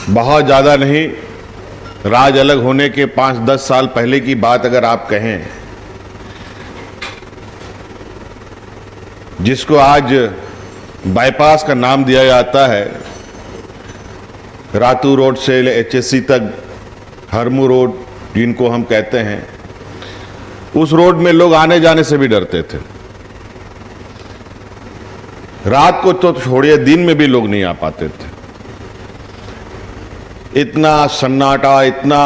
बहुत ज़्यादा नहीं, राज अलग होने के 5-10 साल पहले की बात अगर आप कहें, जिसको आज बाईपास का नाम दिया जाता है, रातू रोड से एचएससी तक हरमू रोड जिनको हम कहते हैं, उस रोड में लोग आने जाने से भी डरते थे। रात को तो छोड़िए, दिन में भी लोग नहीं आ पाते थे। इतना सन्नाटा, इतना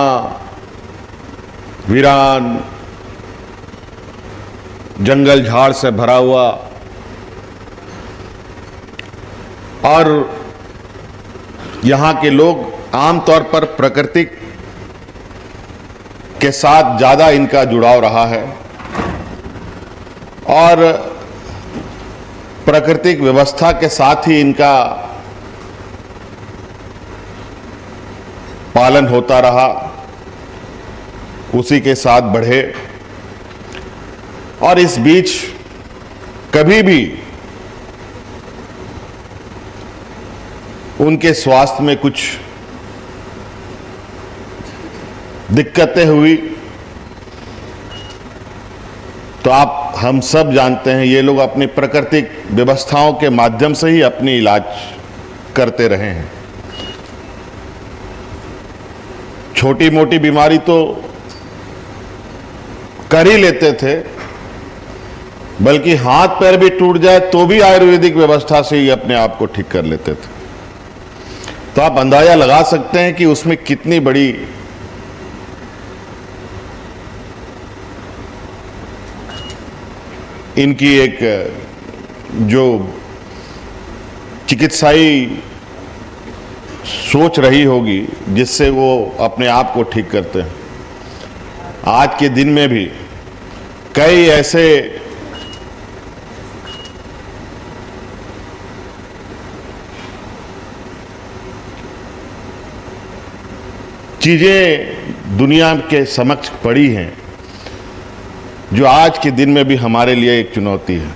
वीरान, जंगल झाड़ से भरा हुआ, और यहां के लोग आमतौर पर प्रकृति के साथ ज्यादा इनका जुड़ाव रहा है और प्राकृतिक व्यवस्था के साथ ही इनका पालन होता रहा, उसी के साथ बढ़े। और इस बीच कभी भी उनके स्वास्थ्य में कुछ दिक्कतें हुई तो हम सब जानते हैं, ये लोग अपनी प्राकृतिक व्यवस्थाओं के माध्यम से ही अपनी इलाज करते रहे हैं। छोटी मोटी बीमारी तो कर ही लेते थे, बल्कि हाथ पैर भी टूट जाए तो भी आयुर्वेदिक व्यवस्था से ही अपने आप को ठीक कर लेते थे। तो आप अंदाजा लगा सकते हैं कि उसमें कितनी बड़ी इनकी एक जो चिकित्साई सोच रही होगी, जिससे वो अपने आप को ठीक करते हैं। आज के दिन में भी कई ऐसे चीजें दुनिया के समक्ष पड़ी हैं जो आज के दिन में भी हमारे लिए एक चुनौती है।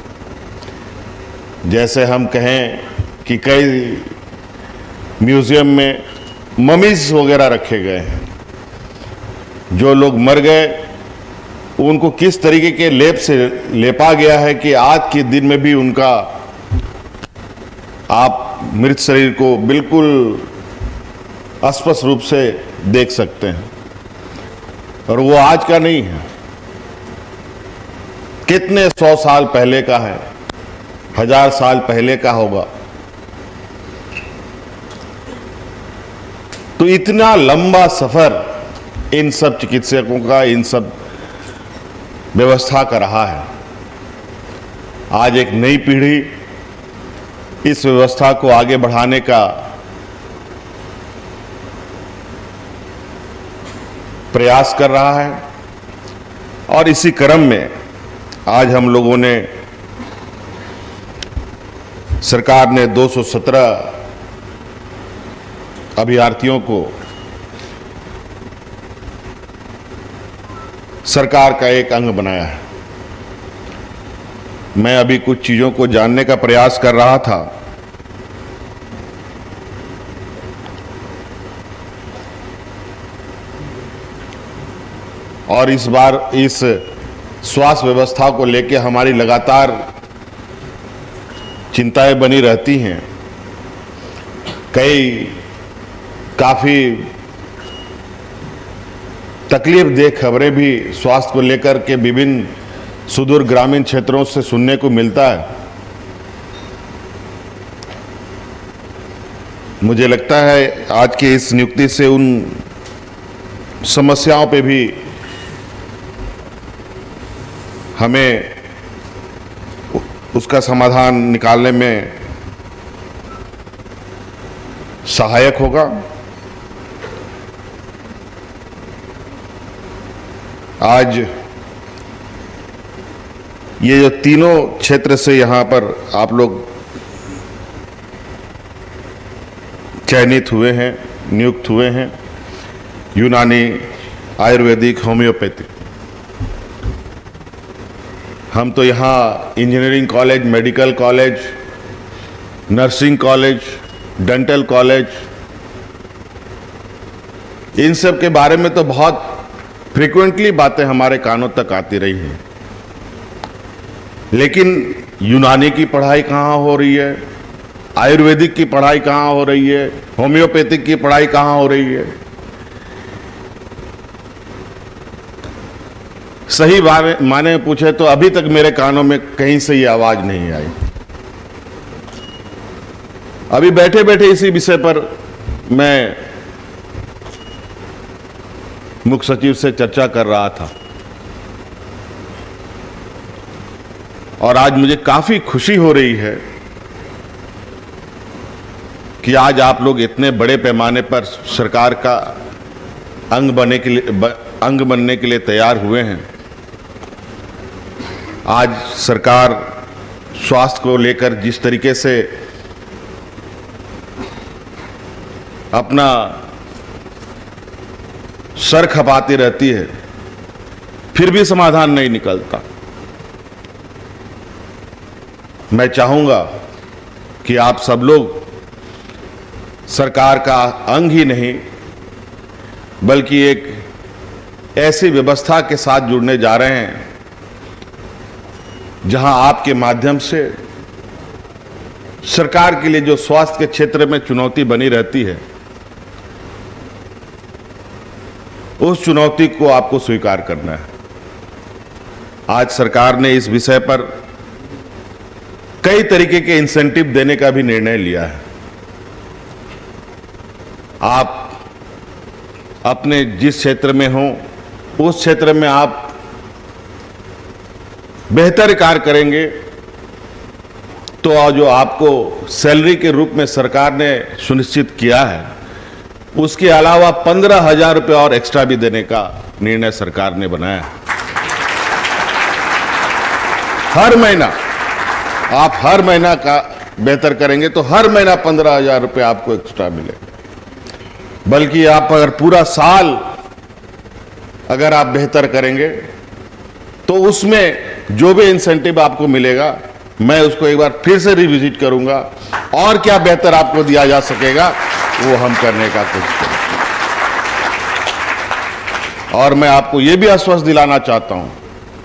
जैसे हम कहें कि कई म्यूजियम में ममीज वगैरह रखे गए हैं, जो लोग मर गए उनको किस तरीके के लेप से लेपा गया है कि आज के दिन में भी उनका आप मृत शरीर को बिल्कुल स्पष्ट रूप से देख सकते हैं। और वो आज का नहीं है, कितने 100 साल पहले का है, 1000 साल पहले का होगा। तो इतना लंबा सफर इन सब चिकित्सकों का, इन सब व्यवस्था का रहा है। आज एक नई पीढ़ी इस व्यवस्था को आगे बढ़ाने का प्रयास कर रहा है और इसी क्रम में आज हम लोगों ने, सरकार ने 217 अभ्यर्थियों को सरकार का एक अंग बनाया है। मैं अभी कुछ चीजों को जानने का प्रयास कर रहा था। और इस बार इस स्वास्थ्य व्यवस्था को लेकर हमारी लगातार चिंताएं बनी रहती हैं। काफी तकलीफदेह खबरें भी स्वास्थ्य को लेकर के विभिन्न सुदूर ग्रामीण क्षेत्रों से सुनने को मिलता है। मुझे लगता है आज की इस नियुक्ति से उन समस्याओं पे भी हमें उसका समाधान निकालने में सहायक होगा। आज ये जो तीनों क्षेत्र से यहां पर आप लोग चयनित हुए हैं, नियुक्त हुए हैं, यूनानी, आयुर्वेदिक, होम्योपैथिक, हम तो यहाँ engineering college, medical college, nursing college, dental college, इन सब के बारे में तो बहुत फ्रीक्वेंटली बातें हमारे कानों तक आती रही हैं, लेकिन यूनानी की पढ़ाई कहाँ हो रही है, आयुर्वेदिक की पढ़ाई कहाँ हो रही है, होम्योपैथिक की पढ़ाई कहाँ हो रही है? सही माने में पूछे तो अभी तक मेरे कानों में कहीं से ये आवाज नहीं आई। अभी बैठे बैठे इसी विषय पर मैं मुख्य सचिव से चर्चा कर रहा था और आज मुझे काफी खुशी हो रही है कि आज आप लोग इतने बड़े पैमाने पर सरकार का अंग बनने के लिए तैयार हुए हैं। आज सरकार स्वास्थ्य को लेकर जिस तरीके से अपना सर खपाती रहती है, फिर भी समाधान नहीं निकलता। मैं चाहूंगा कि आप सब लोग सरकार का अंग ही नहीं बल्कि एक ऐसी व्यवस्था के साथ जुड़ने जा रहे हैं जहां आपके माध्यम से सरकार के लिए जो स्वास्थ्य के क्षेत्र में चुनौती बनी रहती है, उस चुनौती को आपको स्वीकार करना है। आज सरकार ने इस विषय पर कई तरीके के इंसेंटिव देने का भी निर्णय लिया है। आप अपने जिस क्षेत्र में हो उस क्षेत्र में आप बेहतर कार्य करेंगे तो जो आपको सैलरी के रूप में सरकार ने सुनिश्चित किया है, उसके अलावा 15,000 रुपये और एक्स्ट्रा भी देने का निर्णय सरकार ने बनाया है। हर महीना आप हर महीना का बेहतर करेंगे तो हर महीना 15,000 रुपये आपको एक्स्ट्रा मिलेगा। बल्कि आप अगर पूरा साल अगर आप बेहतर करेंगे तो उसमें जो भी इंसेंटिव आपको मिलेगा मैं उसको एक बार फिर से रिविजिट करूंगा और क्या बेहतर आपको दिया जा सकेगा वो हम करने का कोशिश करेंगे। और मैं आपको ये भी आश्वस्त दिलाना चाहता हूं,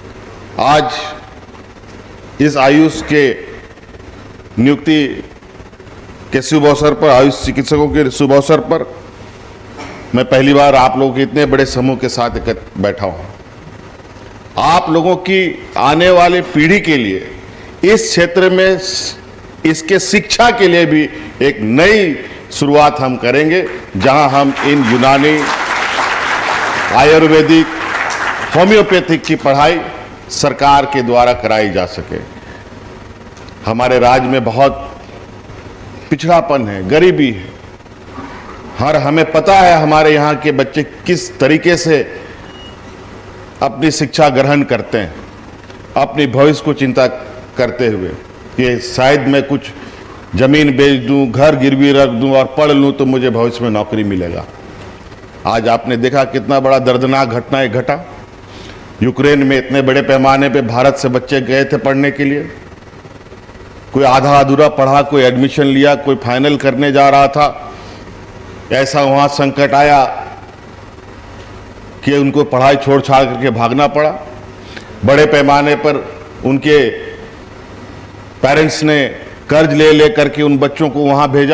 आज इस आयुष के नियुक्ति के शुभ अवसर पर, आयुष चिकित्सकों के शुभ अवसर पर मैं पहली बार आप लोगों के इतने बड़े समूह के साथ बैठा हूं। आप लोगों की आने वाली पीढ़ी के लिए इस क्षेत्र में इसके शिक्षा के लिए भी एक नई शुरुआत हम करेंगे, जहां हम इन यूनानी, आयुर्वेदिक, होम्योपैथिक की पढ़ाई सरकार के द्वारा कराई जा सके। हमारे राज्य में बहुत पिछड़ापन है, गरीबी है। हमें पता है हमारे यहाँ के बच्चे किस तरीके से अपनी शिक्षा ग्रहण करते हैं, अपनी भविष्य को चिंता करते हुए कि शायद मैं कुछ जमीन बेच दूं, घर गिरवी रख दूं और पढ़ लूं तो मुझे भविष्य में नौकरी मिलेगा। आज आपने देखा कितना बड़ा दर्दनाक घटना घटा। यूक्रेन में इतने बड़े पैमाने पे भारत से बच्चे गए थे पढ़ने के लिए। कोई आधा अधूरा पढ़ा, कोई एडमिशन लिया, कोई फाइनल करने जा रहा था, ऐसा वहां संकट आया कि उनको पढ़ाई छोड़ छाड़ करके भागना पड़ा। बड़े पैमाने पर उनके पेरेंट्स ने कर्ज ले करके उन बच्चों को वहां भेजा।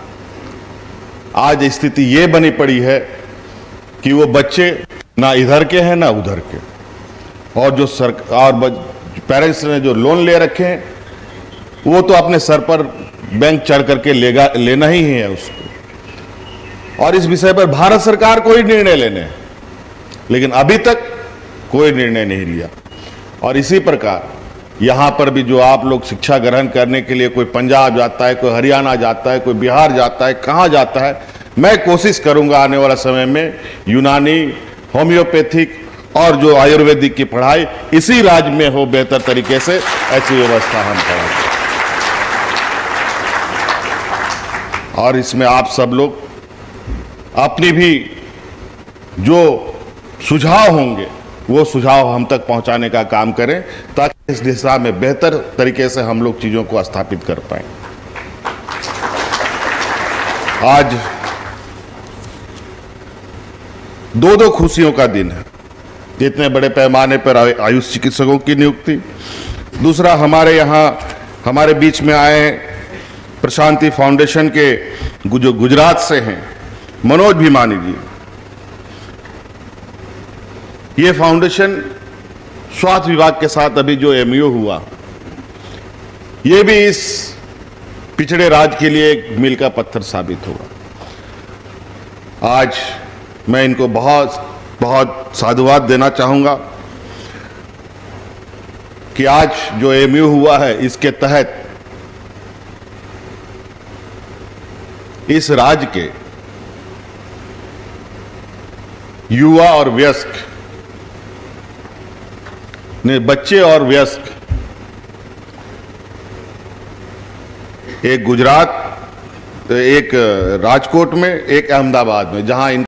आज स्थिति ये बनी पड़ी है कि वो बच्चे ना इधर के हैं ना उधर के, और जो पेरेंट्स ने जो लोन ले रखे हैं वो तो अपने सर पर बैंक चढ़ करके लेना ही है उसको। और इस विषय पर भारत सरकार को ही निर्णय लेने हैं, लेकिन अभी तक कोई निर्णय नहीं लिया। और इसी प्रकार यहां पर भी जो आप लोग शिक्षा ग्रहण करने के लिए कोई पंजाब जाता है, कोई हरियाणा जाता है, कोई बिहार जाता है, कहां जाता है, मैं कोशिश करूंगा आने वाला समय में यूनानी, होम्योपैथिक और जो आयुर्वेदिक की पढ़ाई इसी राज्य में हो बेहतर तरीके से, ऐसी व्यवस्था हम करेंगे। और इसमें आप सब लोग अपनी भी जो सुझाव होंगे वो सुझाव हम तक पहुंचाने का काम करें, ताकि इस दिशा में बेहतर तरीके से हम लोग चीजों को स्थापित कर पाएं। आज दो दो खुशियों का दिन है। इतने बड़े पैमाने पर आयुष चिकित्सकों की नियुक्ति। दूसरा, हमारे यहाँ हमारे बीच में आए प्रशांति फाउंडेशन के जो गुजरात से हैं, मनोज भीमानी जी। ये फाउंडेशन स्वास्थ्य विभाग के साथ अभी जो एमओयू हुआ, ये भी इस पिछड़े राज्य के लिए एक मील का पत्थर साबित होगा। आज मैं इनको बहुत बहुत साधुवाद देना चाहूंगा कि आज जो एमओयू हुआ है, इसके तहत इस राज्य के युवा और वयस्क ने, बच्चे और वयस्क, एक गुजरात, एक राजकोट में, एक अहमदाबाद में, जहां इन